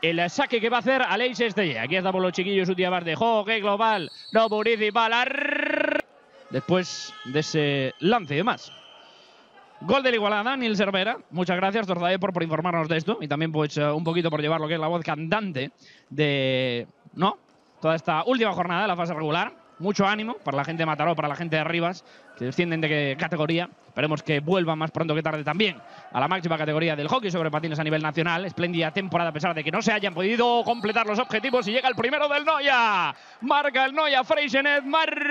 el saque que va a hacer Aleix Estelle. Aquí estamos los chiquillos un día más de Hockey Global, no municipal. Después de ese lance y demás. Gol del Igualada, Nils Cervera. Muchas gracias, Torzae, por informarnos de esto. Y también pues un poquito por llevar lo que es la voz cantante de toda esta última jornada de la fase regular. Mucho ánimo para la gente de Mataró, para la gente de Rivas, que descienden de qué categoría. Esperemos que vuelvan más pronto que tarde también a la máxima categoría del hockey sobre patines a nivel nacional. Espléndida temporada a pesar de que no se hayan podido completar los objetivos. Y llega el primero del Noia. Marca el Noia Freixenet.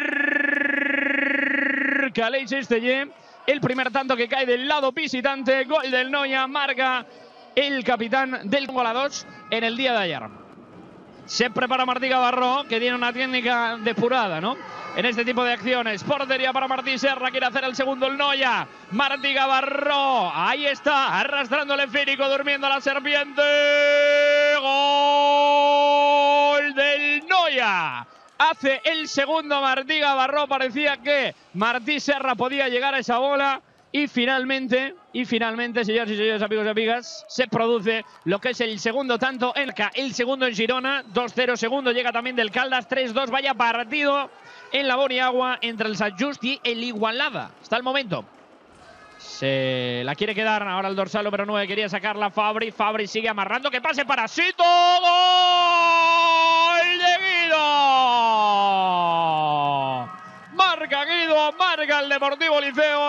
Marca Aleix Estelle. El primer tanto que cae del lado visitante. Gol del Noia. Marca el capitán del Congo a 2 en el día de ayer. Se prepara Martí Gavarró, que tiene una técnica depurada, ¿no? En este tipo de acciones. Portería para Martí Serra. Quiere hacer el segundo el Noia. Martí Gavarró. Ahí está. Arrastrando el esférico. Durmiendo a la serpiente. Gol del Noia. Hace el segundo Martí Gavarró. Parecía que Martí Serra podía llegar a esa bola. Y finalmente, señores y señores, amigos y amigas, se produce lo que es el segundo tanto en el segundo en Girona. 2-0, segundo llega también del Caldas. 3-2, vaya partido en la Boniagua entre el Sant Just y el Igualada. Hasta el momento. Se la quiere quedar ahora el dorsal número 9. Quería sacarla Fabri. Fabri sigue amarrando. Que pase para Sito. ¡Gol de Guido! Marca Guido. Marca el Deportivo Liceo.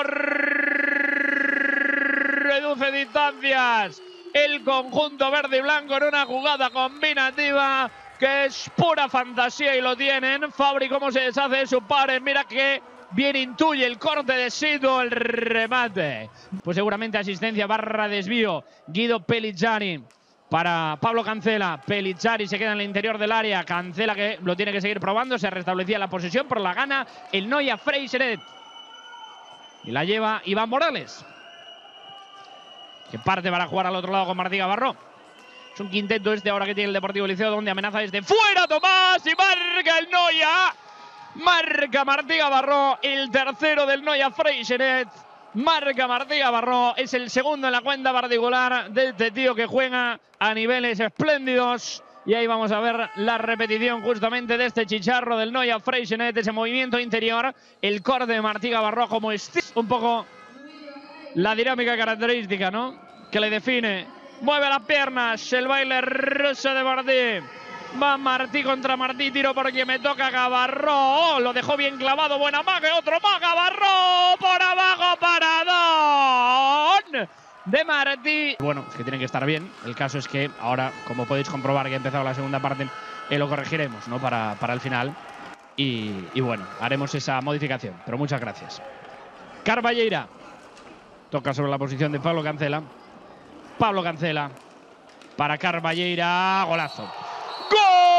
Reduce distancias el conjunto verde y blanco en una jugada combinativa que es pura fantasía y lo tienen. Fabri cómo se deshace de su padre. Mira que bien intuye el corte de Sito, el remate. Pues seguramente asistencia barra desvío. Guido Pellizzari para Pablo Cancela. Pellizzari se queda en el interior del área. Cancela que lo tiene que seguir probando. Se restablecía la posesión, pero la gana el Noia Freixenet. Y la lleva Iván Morales, que parte para jugar al otro lado con Martí Gavarró. Es un quinteto ahora que tiene el Deportivo Liceo, donde amenaza desde fuera Tomás y marca el Noia. Marca Martí Gavarró, el tercero del Noia Freixenet. Marca Martí Gavarró, es el segundo en la cuenta particular de este tío que juega a niveles espléndidos. Y ahí vamos a ver la repetición justamente de este chicharro del Noia Freixenet, ese movimiento interior, el corte de Martí Gavarró como un poco la dinámica característica, ¿no?, que le define. Mueve las piernas, el baile ruso de Martí. Va Martí contra Martí, tiro porque me toca Gavarró. Lo dejó bien clavado, buena maga, otro más Gavarró. Por abajo, paradón de Martí. Bueno, es que tienen que estar bien. El caso es que ahora, como podéis comprobar que ha empezado la segunda parte, lo corregiremos, ¿no?, para el final. Y bueno, haremos esa modificación. Pero muchas gracias. Carballeira. Toca sobre la posición de Pablo Cancela. Pablo Cancela para Carballeira. Golazo. ¡Gol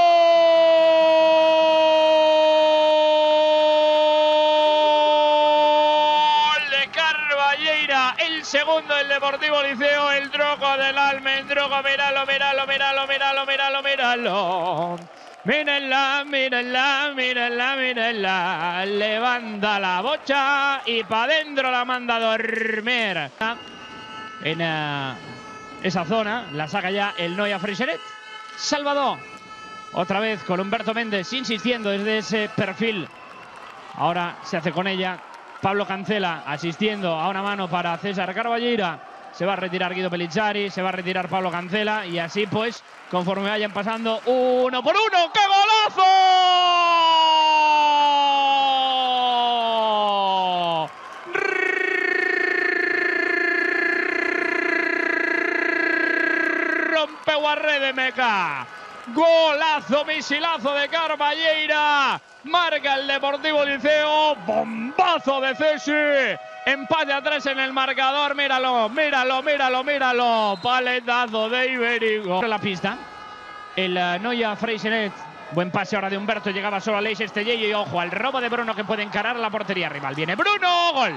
de Carballeira! El segundo del Deportivo Liceo. El troco del Almendrogo. Míralo, míralo, míralo, míralo, míralo, míralo. Mírenla, mírenla, mírenla, mírenla. Levanta la bocha y para adentro la manda a dormir. En esa zona la saca ya el Noia Freixenet. Salvador. Otra vez con Humberto Méndez insistiendo desde ese perfil. Ahora se hace con ella Pablo Cancela asistiendo a una mano para César Carballeira. Se va a retirar Guido Pellizzari, se va a retirar Pablo Cancela y así pues, conforme vayan pasando uno por uno. ¡Qué golazo! Rompe Guarre de Meca. Golazo, misilazo de Carballeira. Marca el Deportivo Liceo. Bombazo de Cesi. Empate a 3 en el marcador. Míralo, míralo, míralo, míralo. Paletazo de Iberico. En la pista. El Noia Freixenet. Buen pase ahora de Humberto. Llegaba solo a Aleix Estelle. Y ojo al robo de Bruno que puede encarar a la portería rival. Viene Bruno. Gol.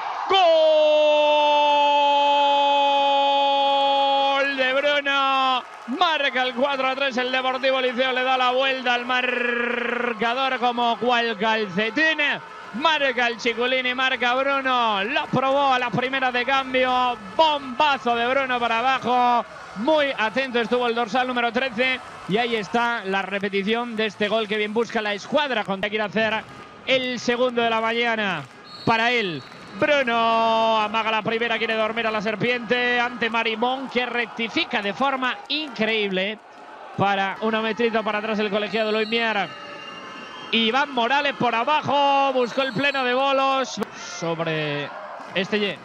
Gol de Bruno. Marca el 4-3 el Deportivo Liceo. Le da la vuelta al marcador como cual calcetín. Marca el Chiculini, marca Bruno. Lo probó a la primera de cambio. Bombazo de Bruno para abajo. Muy atento estuvo el dorsal número 13. Y ahí está la repetición de este gol que bien busca la escuadra. Quiere hacer el segundo de la mañana para él. Bruno amaga la primera, quiere dormir a la serpiente ante Marimón, que rectifica de forma increíble para un metrito para atrás el colegiado Luis Mier. Iván Morales por abajo, buscó el pleno de bolos sobre Estellé.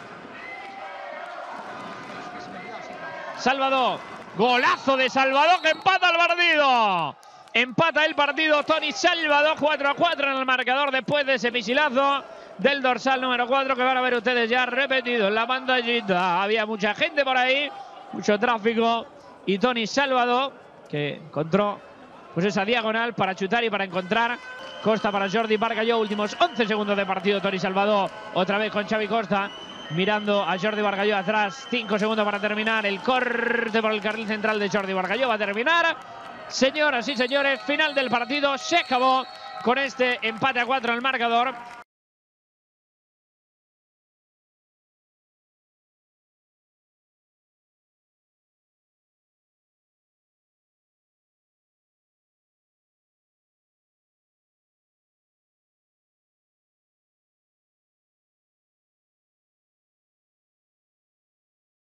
Salvador, golazo de Salvador que empata el partido. Empata el partido Toni Salvador, 4-4 en el marcador después de ese misilazo del dorsal número 4 que van a ver ustedes ya repetido en la pantallita. Había mucha gente por ahí, mucho tráfico, y Toni Salvador que encontró pues esa diagonal para chutar y para encontrar. Costa para Jordi Bargalló, últimos 11 segundos de partido. Toni Salvador otra vez con Xavi Costa mirando a Jordi Bargalló atrás. 5 segundos para terminar. El corte por el carril central de Jordi Bargalló va a terminar. Señoras y señores, final del partido. Se acabó con este empate a 4 en el marcador.